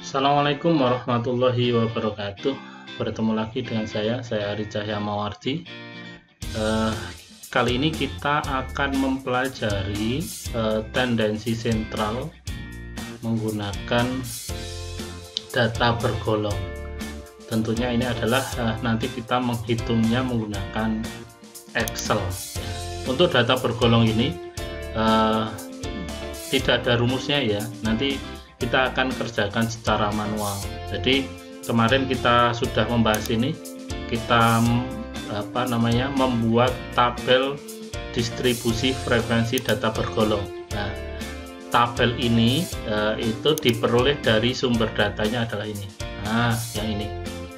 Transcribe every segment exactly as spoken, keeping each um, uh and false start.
Assalamualaikum warahmatullahi wabarakatuh. Bertemu lagi dengan saya, saya Ari Cahya Mawardi. Eh, kali ini kita akan mempelajari eh, tendensi sentral menggunakan data bergolong. Tentunya ini adalah eh, nanti kita menghitungnya menggunakan Excel. Untuk data bergolong ini eh, tidak ada rumusnya ya. Nanti kita akan kerjakan secara manual. Jadi kemarin kita sudah membahas ini, kita apa namanya membuat tabel distribusi frekuensi data bergolong. Nah, tabel ini e, itu diperoleh dari sumber datanya adalah ini. Nah, yang ini.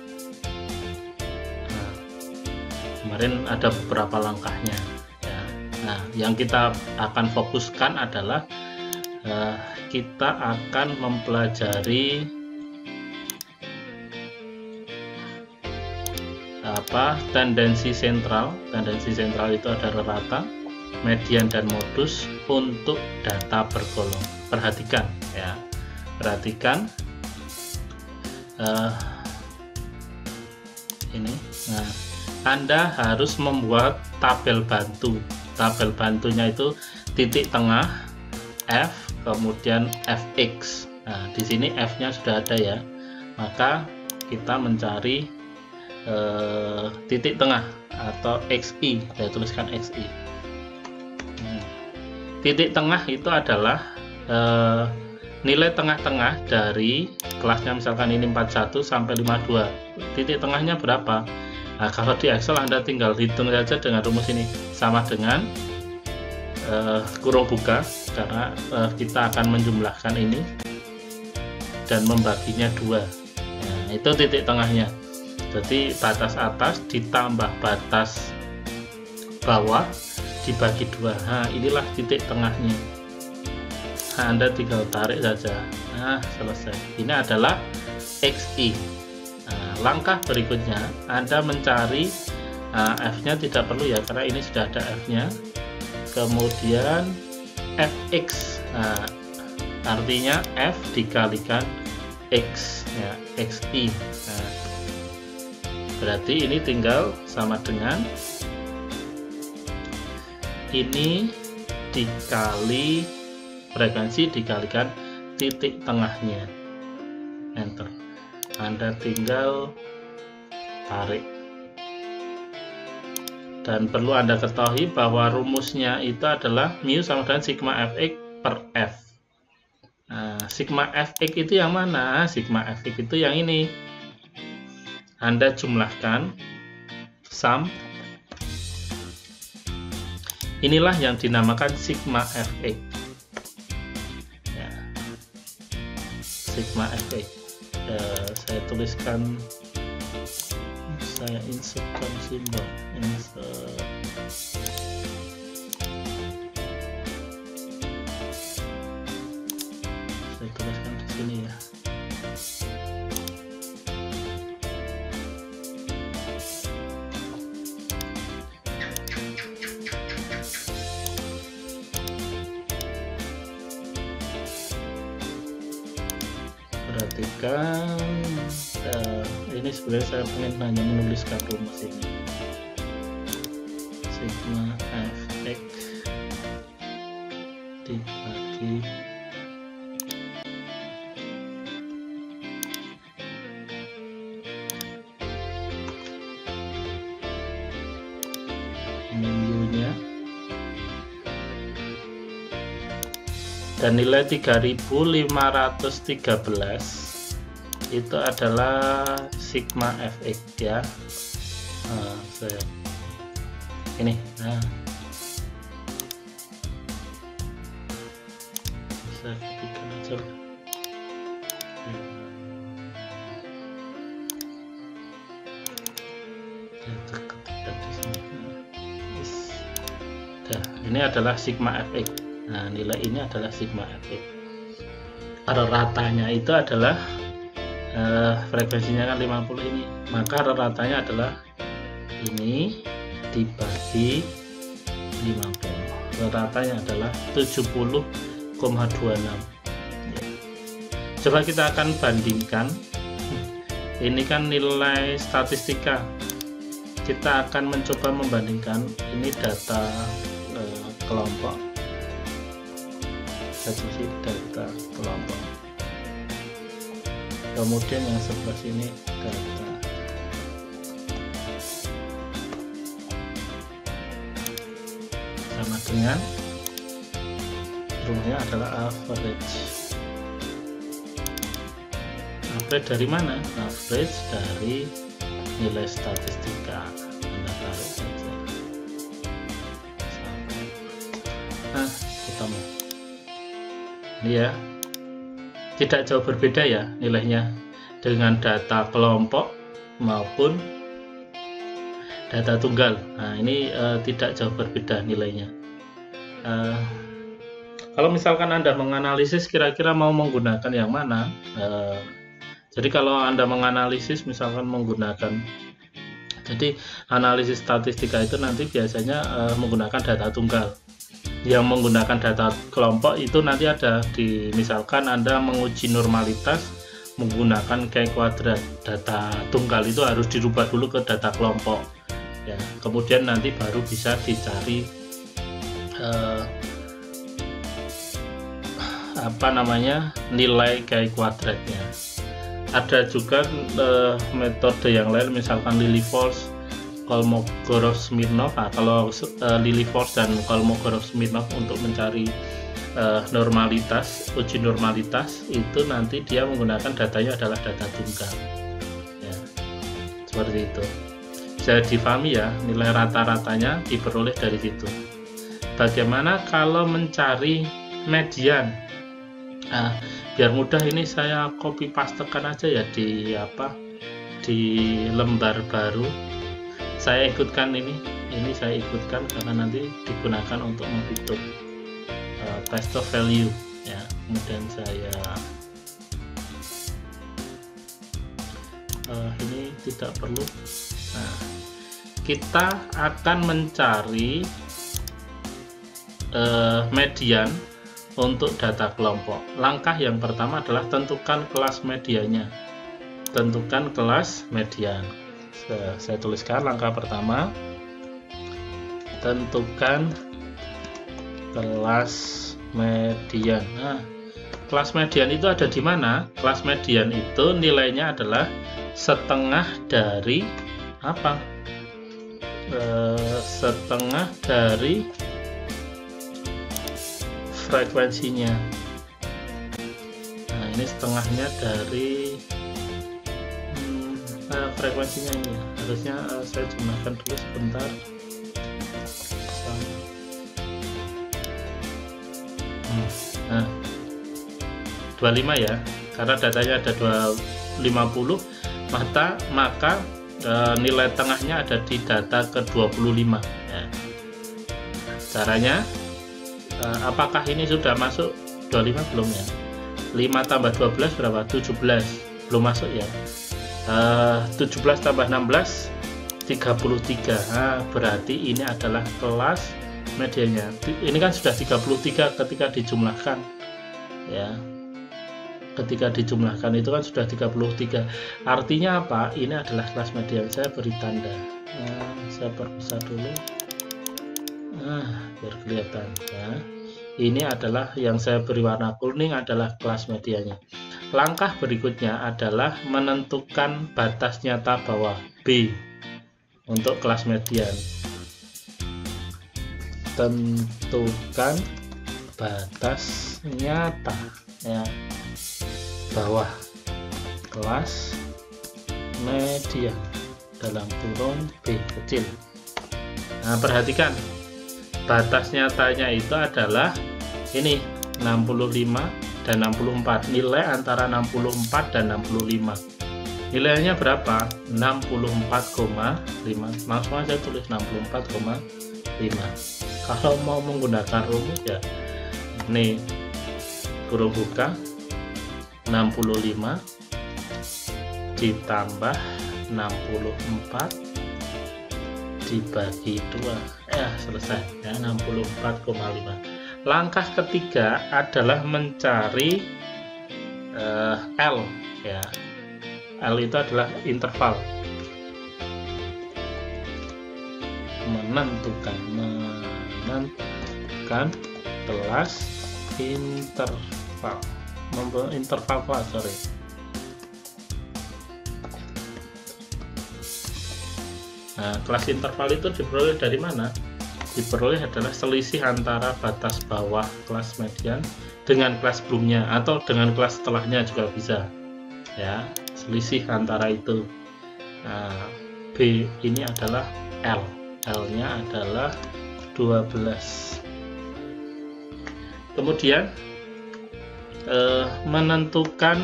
Nah, kemarin ada beberapa langkahnya. Ya. Nah, yang kita akan fokuskan adalah e, kita akan mempelajari apa tendensi sentral. Tendensi sentral itu ada rata, median, dan modus untuk data bergolong. Perhatikan ya, perhatikan uh, ini. Nah, Anda harus membuat tabel bantu. Tabel bantunya itu titik tengah F, kemudian Fx. Nah, di sini F-nya sudah ada ya. Maka kita mencari eh, titik tengah atau Xi. Saya tuliskan Xi. Nah, titik tengah itu adalah eh, nilai tengah-tengah dari kelasnya, misalkan ini empat puluh satu sampai lima puluh dua. Titik tengahnya berapa? Nah, kalau di Excel Anda tinggal hitung saja dengan rumus ini, sama dengan Uh, kurung buka, karena uh, kita akan menjumlahkan ini dan membaginya dua. Nah, itu titik tengahnya. Jadi batas atas ditambah batas bawah dibagi dua. Nah, inilah titik tengahnya. Nah, Anda tinggal tarik saja. Nah, selesai. Ini adalah Xi. Nah, langkah berikutnya Anda mencari uh, F-nya tidak perlu ya, karena ini sudah ada F-nya. Kemudian Fx, nah, artinya F dikalikan X ya, Xi. Nah, berarti ini tinggal sama dengan ini dikali frekuensi dikalikan titik tengahnya. Enter. Anda tinggal tarik. Dan perlu Anda ketahui bahwa rumusnya itu adalah mu sama dengan sigma Fx per F. Nah, sigma Fx itu yang mana? Sigma Fx itu yang ini. Anda jumlahkan, sum. Inilah yang dinamakan sigma Fx. Ya. Sigma Fx. Ya, saya tuliskan. Saya insertkan simbol insert. Saya tuliskan di sini ya. Perhatikan. Uh, ini sebenarnya saya ingin hanya menuliskan rumus ini, sigma Fx dibagi mu-nya, dan nilai tiga ribu lima ratus tiga belas itu adalah sigma Fx ya. Nah, saya ini, nah saya ketikkan aja. Nah, ini adalah sigma Fx. Nah, nilai ini adalah sigma Fx. Ratanya itu adalah Uh, frekuensinya kan lima puluh ini, maka ratanya adalah ini dibagi lima puluh. Ratanya adalah tujuh puluh koma dua enam. Coba kita akan bandingkan. Ini kan nilai statistika. Kita akan mencoba membandingkan ini data eh, kelompok. Sisi data kelompok. Kemudian yang sebelah sini data. Sama dengan rumahnya adalah average. Average dari mana? Average dari nilai statistika. Anda tarik saja. Nah, ketemu. Ini ya, tidak jauh berbeda ya nilainya dengan data kelompok maupun data tunggal. Nah, ini uh, tidak jauh berbeda nilainya. Uh, kalau misalkan Anda menganalisis kira-kira mau menggunakan yang mana, uh, jadi kalau Anda menganalisis misalkan menggunakan, jadi analisis statistika itu nanti biasanya uh, menggunakan data tunggal. Yang menggunakan data kelompok itu nanti ada di, misalkan Anda menguji normalitas menggunakan kayak kuadrat. Data tunggal itu harus dirubah dulu ke data kelompok ya, kemudian nanti baru bisa dicari eh, apa namanya nilai kayak kuadratnya. Ada juga eh, metode yang lain, misalkan Lilliefors, Kolmogorov-Smirnov. Nah, kalau uh, Lilliefors dan Kolmogorov-Smirnov untuk mencari uh, normalitas, uji normalitas itu nanti dia menggunakan datanya adalah data tunggal ya, seperti itu. Bisa difahami ya, nilai rata-ratanya diperoleh dari situ. Bagaimana kalau mencari median? Nah, biar mudah ini saya copy pastekan aja ya di apa di lembar baru. Saya ikutkan ini, ini saya ikutkan karena nanti digunakan untuk menghitung uh, best of value ya. Kemudian saya uh, ini tidak perlu. Nah, kita akan mencari uh, median untuk data kelompok. Langkah yang pertama adalah tentukan kelas medianya. Tentukan kelas median. Saya tuliskan langkah pertama, tentukan kelas median. Nah, kelas median itu ada di mana? Kelas median itu nilainya adalah setengah dari apa? E, setengah dari frekuensinya. Nah, ini setengahnya dari Nah, frekuensinya ini ya. Harusnya uh, saya jumlahkan dulu sebentar. Hmm. Nah, dua puluh lima ya, karena datanya ada dua ratus lima puluh, maka maka uh, nilai tengahnya ada di data ke dua puluh lima ya. Caranya uh, apakah ini sudah masuk dua puluh lima belum ya? lima tambah dua belas berapa? tujuh belas. Belum masuk ya. Uh, tujuh belas tambah enam belas tiga puluh tiga. Nah, berarti ini adalah kelas medianya. Ini kan sudah tiga puluh tiga ketika dijumlahkan ya. Ketika dijumlahkan itu kan sudah tiga puluh tiga. Artinya apa? Ini adalah kelas median. Saya beri tanda. Nah, saya perbesar dulu. Nah, biar kelihatan ya. Ini adalah yang saya beri warna kuning adalah kelas medianya. Langkah berikutnya adalah menentukan batas nyata bawah B untuk kelas median. Tentukan batas nyata ya bawah kelas median dalam kurung B kecil. Nah, perhatikan batas nyatanya itu adalah ini enam puluh lima dan enam puluh empat. Nilai antara enam puluh empat dan enam puluh lima. Nilainya berapa? enam puluh empat koma lima. Langsung aja tulis enam puluh empat koma lima. Kalau mau menggunakan rumus ya nih, kurung buka enam puluh lima ditambah enam puluh empat dibagi dua, ya selesai ya, enam puluh empat koma lima. Langkah ketiga adalah mencari uh, L ya. L itu adalah interval. Menentukan menentukan kelas interval. Interval kelas, sorry. Nah, kelas interval itu diperoleh dari mana? Diperoleh adalah selisih antara batas bawah kelas median dengan kelas sebelumnya atau dengan kelas setelahnya juga bisa. Ya, selisih antara itu. Nah, B ini adalah L. L-nya adalah dua belas. Kemudian eh, menentukan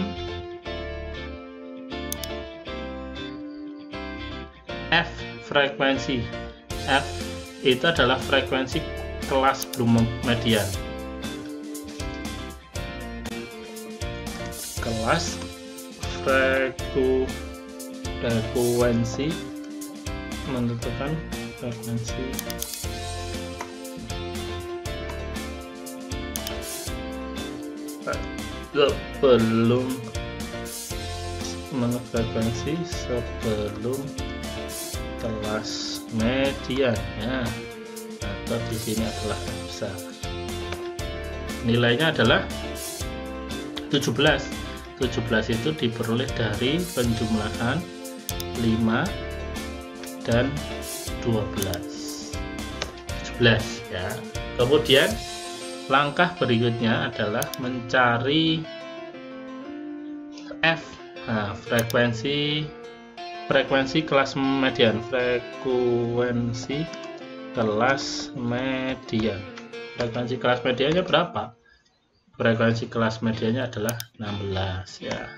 F frekuensi. F itu adalah frekuensi kelas belum median. Kelas freku, frekuensi menentukan frekuensi sebelum menentukan frekuensi sebelum kelas median ya, atau di sini adalah besar. Nilainya adalah tujuh belas. tujuh belas itu diperoleh dari penjumlahan lima dan dua belas. tujuh belas ya. Kemudian langkah berikutnya adalah mencari F. Nah, frekuensi frekuensi kelas median, frekuensi kelas median. Frekuensi kelas mediannya berapa? Frekuensi kelas mediannya adalah enam belas ya.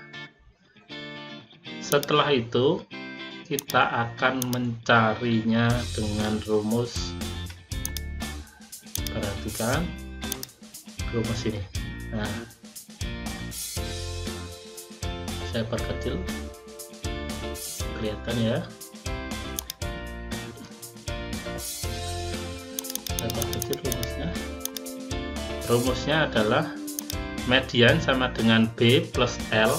Setelah itu kita akan mencarinya dengan rumus. Perhatikan rumus ini. Nah, saya perkecil, kelihatan ya. Saya perkecil rumusnya. Rumusnya adalah median sama dengan B plus L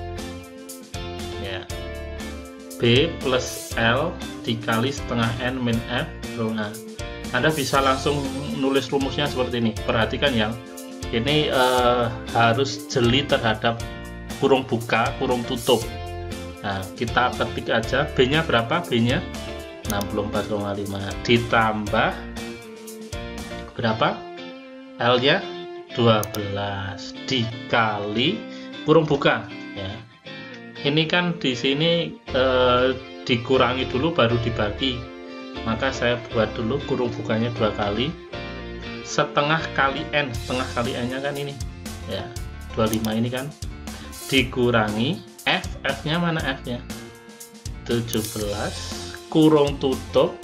ya. B plus L dikali setengah N min F. Nah, Anda bisa langsung nulis rumusnya seperti ini. Perhatikan ya, ini eh, harus jeli terhadap kurung buka, kurung tutup. Nah, kita ketik aja B nya berapa? B nya enam puluh empat koma lima ditambah berapa? L nya dua belas dikali kurung buka ya. Ini kan di sini eh, dikurangi dulu baru dibagi, maka saya buat dulu kurung bukanya dua kali, setengah kali N, setengah kali N nya kan ini ya, dua puluh lima ini kan, dikurangi F, F nya mana F nya? tujuh belas kurung tutup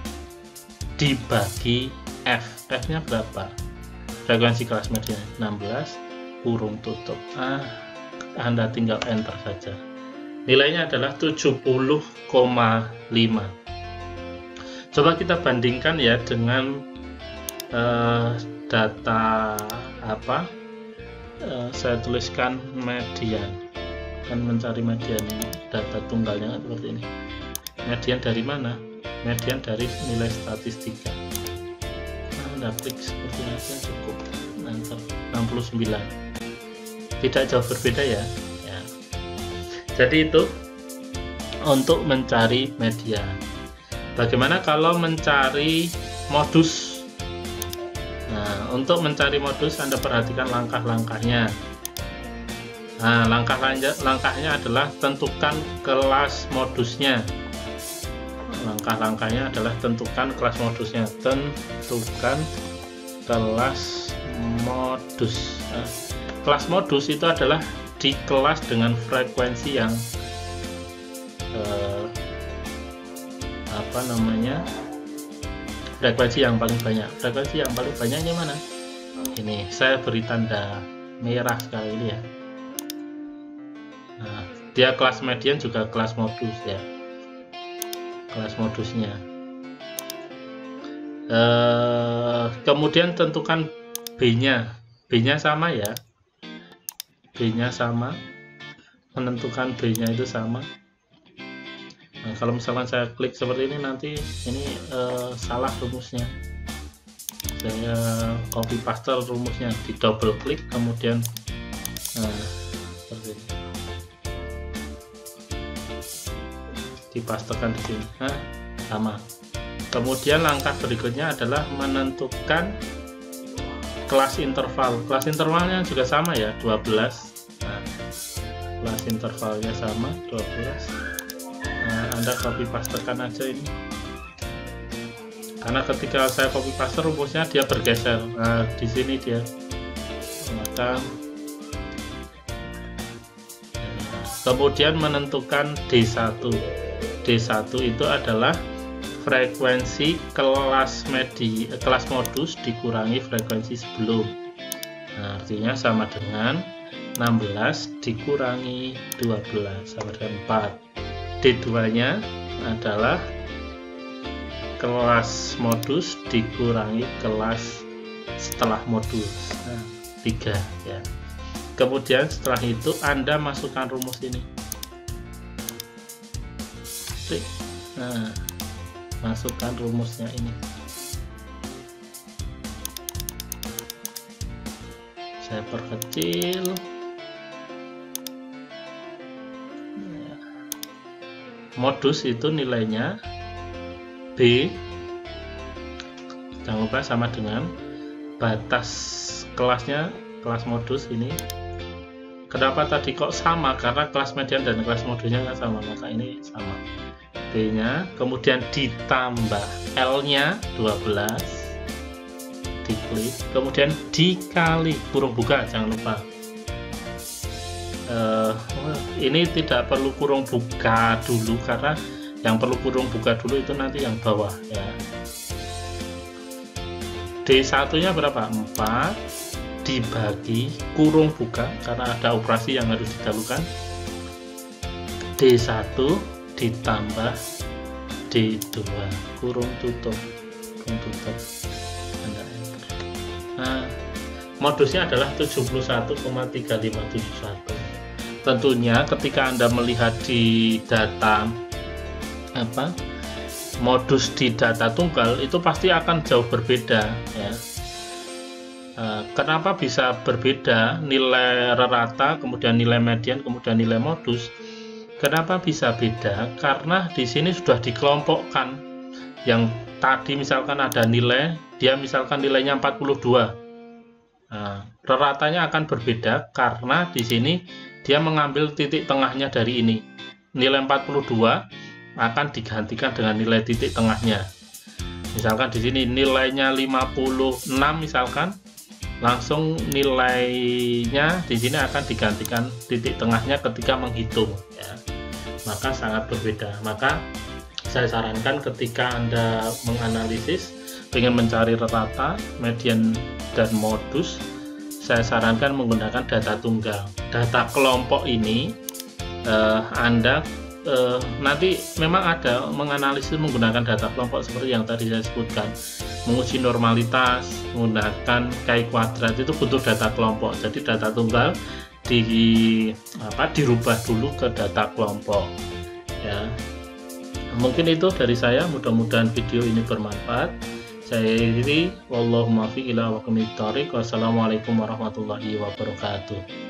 dibagi F, F nya berapa? Frekuensi kelas median enam belas kurung tutup. Ah, Anda tinggal enter saja. Nilainya adalah tujuh puluh koma lima. Coba kita bandingkan ya dengan uh, data apa? Uh, saya tuliskan median. Kan mencari median data tunggalnya seperti ini. Median dari mana? Median dari nilai statistika. Anda klik seperti ini saja cukup. Enter enam puluh sembilan. Tidak jauh berbeda ya. Ya. Jadi itu untuk mencari median. Bagaimana kalau mencari modus? Nah, untuk mencari modus Anda perhatikan langkah-langkahnya. Nah, langkah langkahnya adalah tentukan kelas modusnya. Langkah-langkahnya adalah tentukan kelas modusnya. Tentukan kelas modus. Nah, kelas modus itu adalah di kelas dengan frekuensi yang eh, apa namanya? Frekuensi yang paling banyak. Frekuensi yang paling banyaknya mana? Ini saya beri tanda merah sekali ini ya. Nah, dia kelas median juga kelas modus ya. Kelas modusnya. Eh, kemudian tentukan B-nya. B-nya sama ya. B-nya sama, menentukan B-nya itu sama. Nah, kalau misalkan saya klik seperti ini, nanti ini eh, salah rumusnya. Saya copy paste rumusnya, di double klik, kemudian nah, seperti ini, dipastekan di sini. Nah, sama. Kemudian langkah berikutnya adalah menentukan kelas interval. Kelas intervalnya juga sama ya, dua belas. Nah, kelas intervalnya sama, dua belas. Nah, Anda copy pastekan aja ini, karena ketika saya copy paste rumusnya dia bergeser. Nah, di sini dia, maka kemudian menentukan D satu. D satu itu adalah frekuensi kelas media, kelas modus dikurangi frekuensi sebelum. Nah, artinya sama dengan enam belas dikurangi dua belas sama dengan empat. D dua nya adalah kelas modus dikurangi kelas setelah modus. Nah, tiga ya. Kemudian setelah itu Anda masukkan rumus ini. Nah, masukkan rumusnya ini. Saya perkecil. Modus itu nilainya B, jangan lupa sama dengan batas kelasnya, kelas modus ini. Kenapa tadi kok sama? Karena kelas median dan kelas modusnya kan sama, maka ini sama. B nya, kemudian ditambah L nya dua belas, diklik, kemudian dikali kurung buka, jangan lupa. Uh, ini tidak perlu kurung buka dulu, karena yang perlu kurung buka dulu itu nanti yang bawah ya. D satu nya berapa? empat dibagi kurung buka, karena ada operasi yang harus didahulukan. D satu ditambah D dua kurung tutup, kurung tutup. Nah, modusnya adalah tujuh puluh satu koma tiga lima tujuh satu. Tentunya ketika Anda melihat di data apa modus di data tunggal itu pasti akan jauh berbeda ya. E, kenapa bisa berbeda nilai rata, kemudian nilai median, kemudian nilai modus? Kenapa bisa beda? Karena di sini sudah dikelompokkan. Yang tadi misalkan ada nilai, dia misalkan nilainya empat puluh dua. Nah, ratanya akan berbeda karena di sini dia mengambil titik tengahnya dari ini. Nilai empat puluh dua akan digantikan dengan nilai titik tengahnya. Misalkan di sini nilainya lima puluh enam misalkan, langsung nilainya di sini akan digantikan titik tengahnya ketika menghitung ya. Maka sangat berbeda. Maka saya sarankan ketika Anda menganalisis, ingin mencari rata, median dan modus, saya sarankan menggunakan data tunggal. Data kelompok ini eh, Anda eh, nanti memang ada menganalisis menggunakan data kelompok seperti yang tadi saya sebutkan, menguji normalitas menggunakan chi kuadrat, itu butuh data kelompok. Jadi data tunggal di apa dirubah dulu ke data kelompok ya. Mungkin itu dari saya, mudah-mudahan video ini bermanfaat. Saya Riri, wallahu muwaffiq ila aqwamit thoriq. Wassalamualaikum warahmatullahi wabarakatuh.